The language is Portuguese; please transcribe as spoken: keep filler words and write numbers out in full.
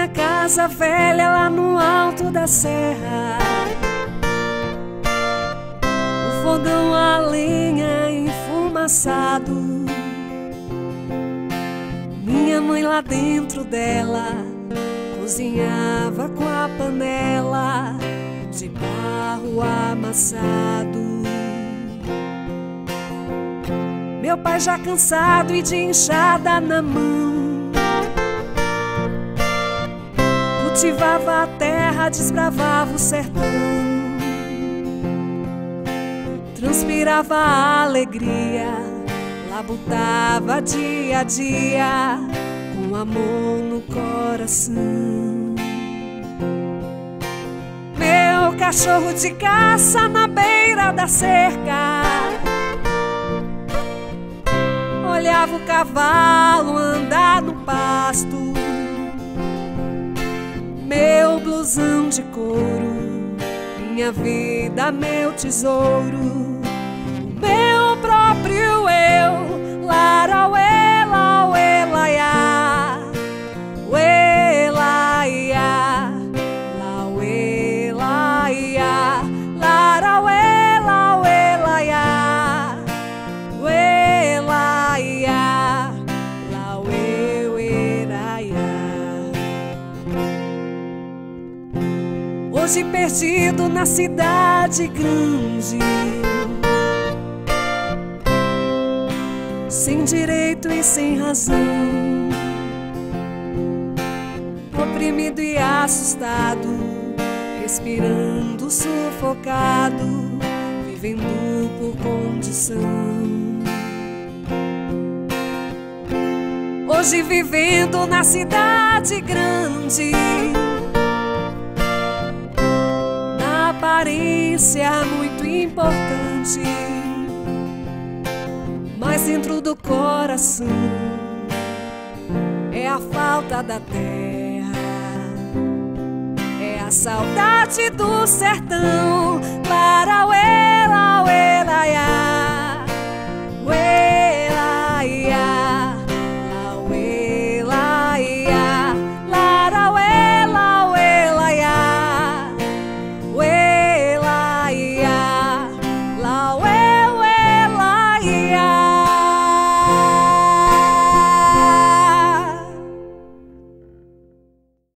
casa velha lá no alto da serra, o fogão a lenha enfumaçado, minha mãe lá dentro dela cozinhava com a panela de barro amassado. Meu pai já cansado e de enxada na mão, cultivava a terra, desbravava o sertão, transpirava a alegria, labutava dia a dia com amor no coração. Meu cachorro de caça na beira da cerca olhava o cavalo andar no pasto. Meu blusão de couro, minha vida, meu tesouro, meu próprio eu, lara, ué, la, ué, la, ia, ué, la, ia, la, ué, la, ia, lara, ué, la, ué, la, ia, ué, la, ia, la, ué, ué, la, ia. Hoje perdido na cidade grande, sem direito e sem razão, oprimido e assustado, respirando sufocado, vivendo por condição. Hoje vivendo na cidade grande, na aparência muito importante, mas dentro do coração é a falta da terra, é a saudade do sertão. Lara,